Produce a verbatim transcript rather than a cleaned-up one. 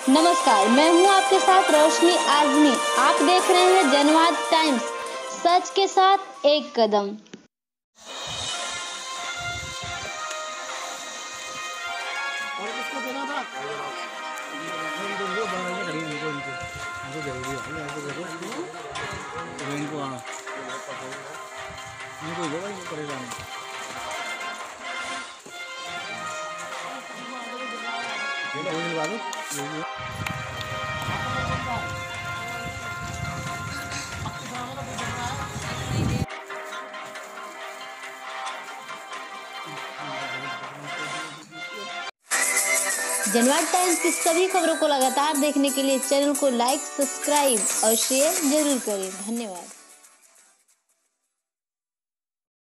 नमस्कार, मैं हूं आपके साथ रोशनी आजमी। आप देख रहे हैं जनवाद टाइम्स, सच के साथ एक कदम। और किसको देना था? इनको इनको बनाने खड़ी इनको इनको इनको जरूरी है इनको देखो इनको इनको हाँ इनको दो इनको परेशान ये लो ये बाबू जनवाद टाइम्स की सभी खबरों को लगातार देखने के लिए चैनल को लाइक, सब्सक्राइब और शेयर जरूर करें। धन्यवाद।